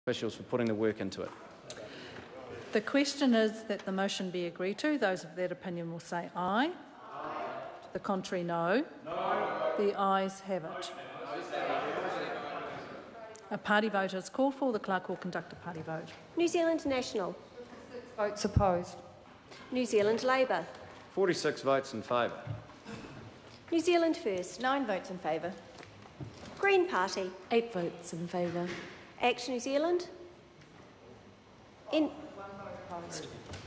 officials for putting the work into it. The question is that the motion be agreed to. Those of that opinion will say aye. To the contrary, no. The ayes have it. A party vote is called for. The clerk will conduct a party vote. New Zealand National. Votes opposed. New Zealand Labour. 46 votes in favour. New Zealand First. 9 votes in favour. Green Party. 8 votes in favour. ACT New Zealand. Opposed.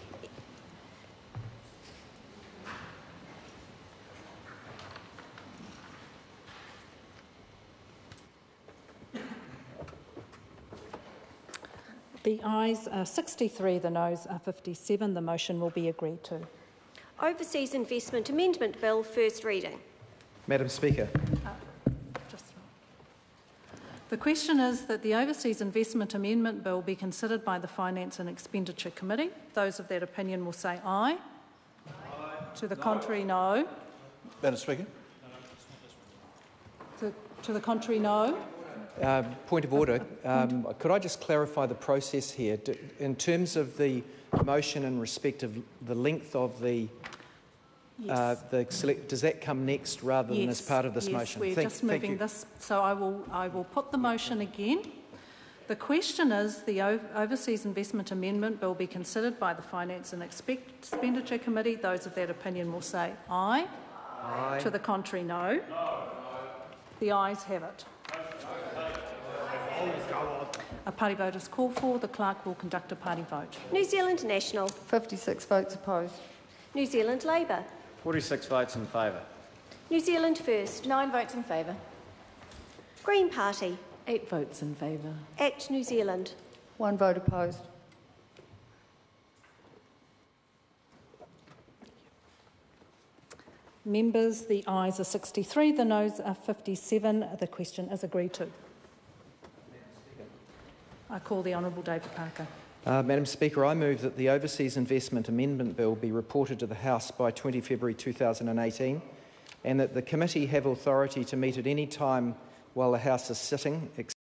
The ayes are 63, the noes are 57. The motion will be agreed to. Overseas Investment Amendment Bill, first reading. Madam Speaker. The question is that the Overseas Investment Amendment Bill be considered by the Finance and Expenditure Committee. Those of that opinion will say aye. To the contrary, no. Madam Speaker. To the contrary, no. Point of order. Could I just clarify the process here? In terms of the motion in respect of the length of the Yes. does that come next rather than as part of this yes, motion? We're just moving this, so I will put the motion again. The question is the Overseas Investment Amendment Bill be considered by the Finance and Expenditure Committee. Those of that opinion will say aye. Aye. To the contrary, no. The ayes have it. A party vote is called for. The clerk will conduct a party vote. New Zealand National. 56 votes opposed. New Zealand Labour. 46 votes in favour. New Zealand First. 9 votes in favour. Green Party. 8 votes in favour. ACT New Zealand. 1 vote opposed. Members, the ayes are 63, the noes are 57. The question is agreed to. I call the Honourable David Parker. Madam Speaker, I move that the Overseas Investment Amendment Bill be reported to the House by 20 February 2018 and that the committee have authority to meet at any time while the House is sitting,